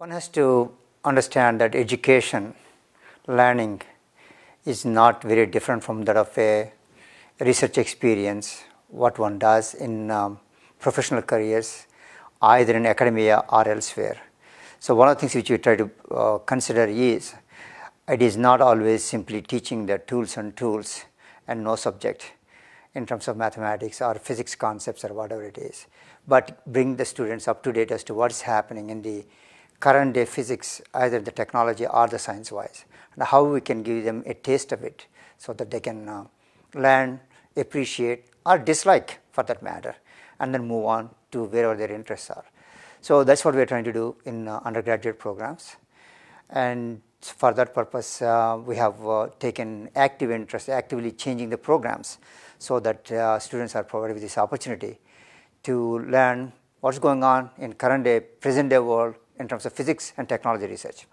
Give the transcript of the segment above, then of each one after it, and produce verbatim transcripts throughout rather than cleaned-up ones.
One has to understand that education, learning is not very different from that of a research experience, what one does in um, professional careers, either in academia or elsewhere. So one of the things which we try to uh, consider is, it is not always simply teaching the tools and tools and no subject in terms of mathematics or physics concepts or whatever it is, but bring the students up to date as to what is happening in the current day physics, either the technology or the science wise, and how we can give them a taste of it so that they can uh, learn, appreciate or dislike for that matter, and then move on to wherever their interests are. So that's what we are trying to do in uh, undergraduate programs, and for that purpose uh, we have uh, taken active interest, actively changing the programs so that uh, students are provided with this opportunity to learn what's going on in current day, present day world in terms of physics and technology research.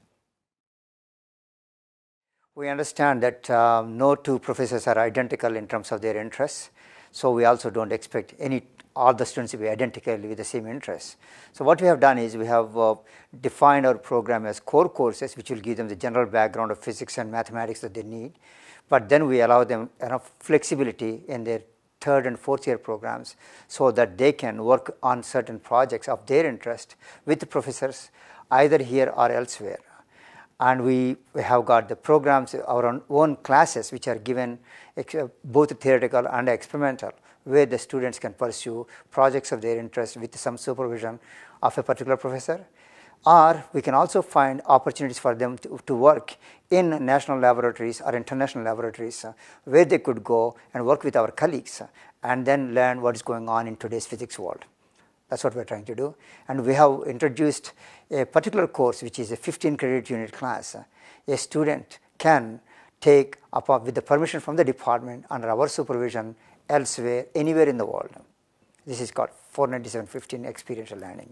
We understand that uh, no two professors are identical in terms of their interests, so we also don't expect any all the students to be identical with the same interests. So what we have done is we have uh, defined our program as core courses, which will give them the general background of physics and mathematics that they need, but then we allow them enough flexibility in their third and fourth year programs so that they can work on certain projects of their interest with the professors either here or elsewhere. And we, we have got the programs, our own, own classes which are given both theoretical and experimental, where the students can pursue projects of their interest with some supervision of a particular professor. Or we can also find opportunities for them to, to work in national laboratories or international laboratories uh, where they could go and work with our colleagues uh, and then learn what is going on in today's physics world. That's what we're trying to do. And we have introduced a particular course which is a fifteen credit unit class. Uh, a student can take up with the permission from the department under our supervision elsewhere, anywhere in the world. This is called four ninety-seven fifteen experiential learning.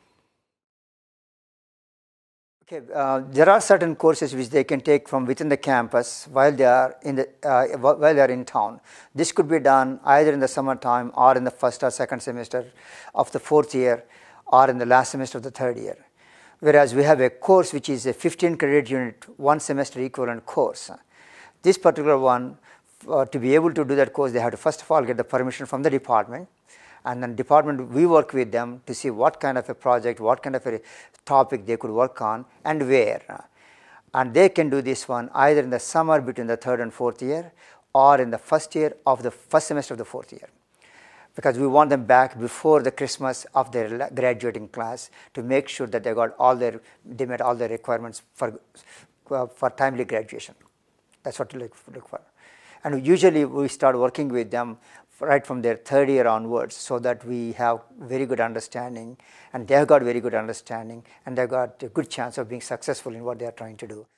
Okay, uh, there are certain courses which they can take from within the campus while they are in the uh, while they are in town. This could be done either in the summertime or in the first or second semester of the fourth year, or in the last semester of the third year. Whereas we have a course which is a fifteen credit unit, one semester equivalent course. This particular one, uh, to be able to do that course, they have to first of all get the permission from the department. And then department, we work with them to see what kind of a project, what kind of a topic they could work on and where. And they can do this one either in the summer between the third and fourth year, or in the first year of the first semester of the fourth year. Because we want them back before the Christmas of their graduating class to make sure that they got all their, they met all their requirements for, uh, for timely graduation. That's what we look, look for. And usually we start working with them right from their third year onwards, so that we have very good understanding, and they have got very good understanding, and they've got a good chance of being successful in what they are trying to do.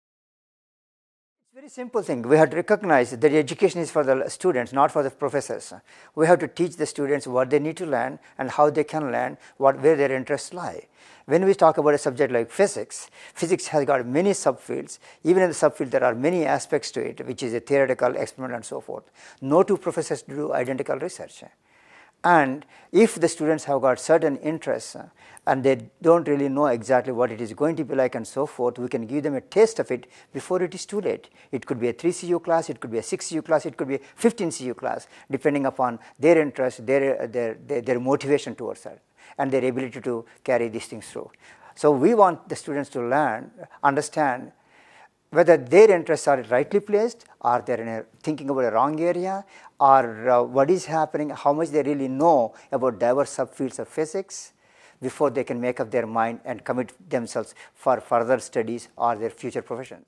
It's a very simple thing. We have to recognize that education is for the students, not for the professors. We have to teach the students what they need to learn and how they can learn, what, where their interests lie. When we talk about a subject like physics, physics has got many subfields. Even in the subfield, there are many aspects to it, which is a theoretical, experimental, and so forth. No two professors do identical research. And if the students have got certain interests uh, and they don't really know exactly what it is going to be like and so forth, we can give them a taste of it before it is too late. It could be a three C U class, it could be a six C U class, it could be a fifteen C U class, depending upon their interest, their, their, their, their motivation towards it, and their ability to carry these things through. So we want the students to learn, understand whether their interests are rightly placed, or they're in a, thinking about a wrong area, or uh, what is happening, how much they really know about diverse subfields of physics before they can make up their mind and commit themselves for further studies or their future professions.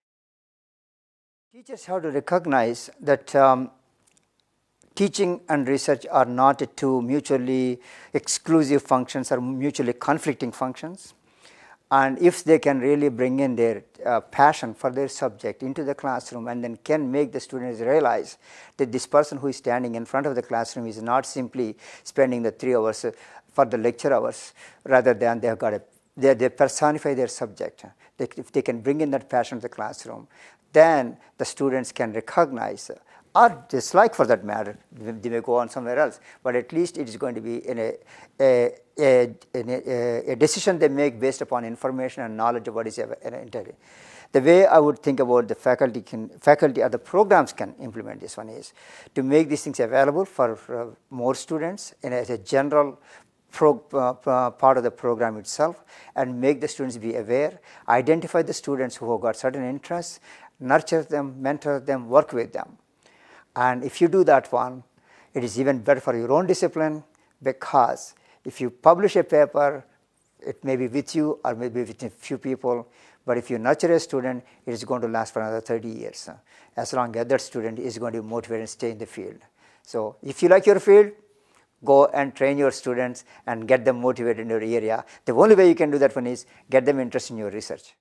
Teachers have to recognize that um, teaching and research are not two mutually exclusive functions or mutually conflicting functions. And if they can really bring in their uh, passion for their subject into the classroom, and then can make the students realize that this person who is standing in front of the classroom is not simply spending the three hours for the lecture hours, rather than they have got a, they, they personify their subject. They, if they can bring in that passion to the classroom, then the students can recognize or dislike for that matter. They may go on somewhere else, but at least it is going to be in a, a, a, a, a decision they make based upon information and knowledge of what is intended. The way I would think about the faculty can, faculty or the programs can implement this one is to make these things available for, for more students in a, as a general Pro, uh, part of the program itself, and make the students be aware, identify the students who have got certain interests, nurture them, mentor them, work with them. And if you do that one, it is even better for your own discipline, because if you publish a paper, it may be with you or maybe with a few people, but if you nurture a student, it is going to last for another thirty years, as long as that student is going to be motivated and stay in the field. So if you like your field, go and train your students and get them motivated in your area. The only way you can do that one is get them interested in your research.